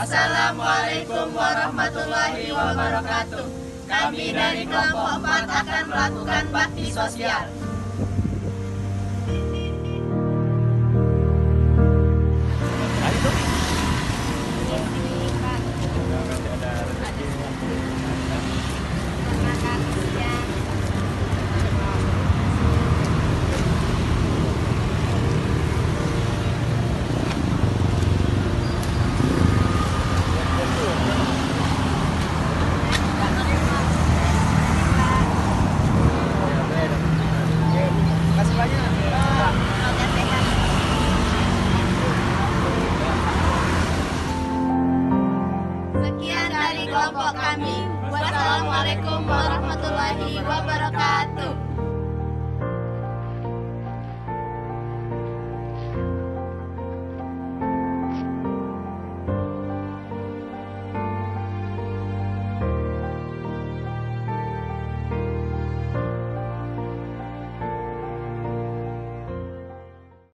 Assalamualaikum warahmatullahi wabarakatuh. Kami dari kelompok 4 akan melakukan bakti sosial. Sekian dari kelompok kami. Wassalamualaikum warahmatullahi wabarakatuh.